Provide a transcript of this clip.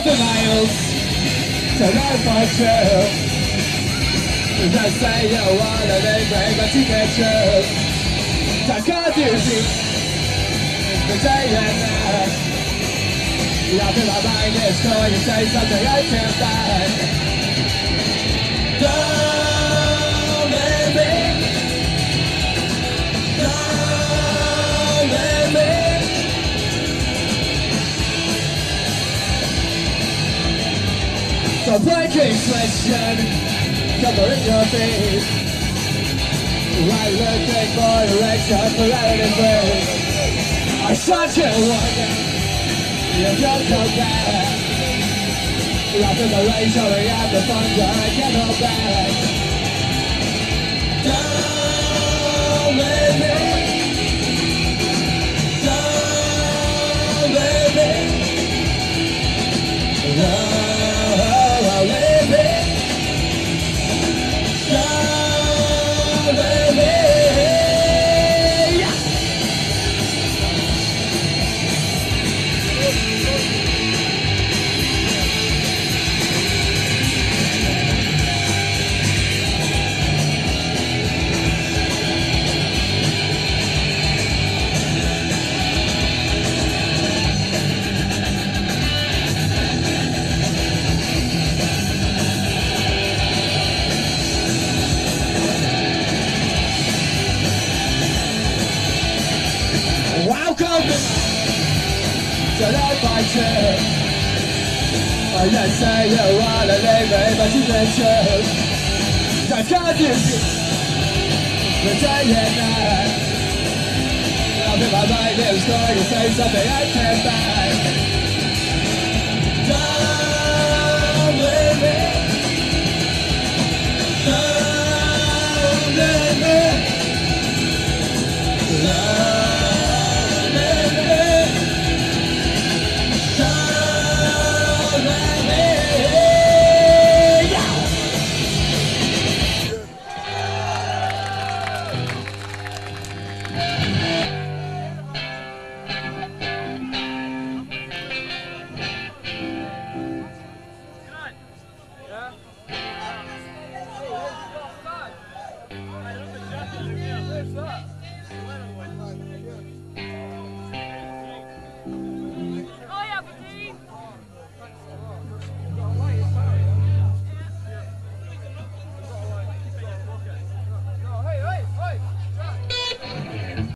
the miles to live for true. Don't say you wanna leave me, but you can't choose. I can't use it the day and night. Up in my mind is going to say something I can't find. Don't let me, don't let me. The breaking question, covering your face. I'm looking for direction for letting it break. I shot you wonder, you don't come back. Lost in the rain, showing out the thunder, I can't hold back. Don't let me, don't let me, don't let me. So don't fight you. I just say you wanna leave me, but you can't choose. I can't use it the day and night. Up in my mind is going to say something I can't find.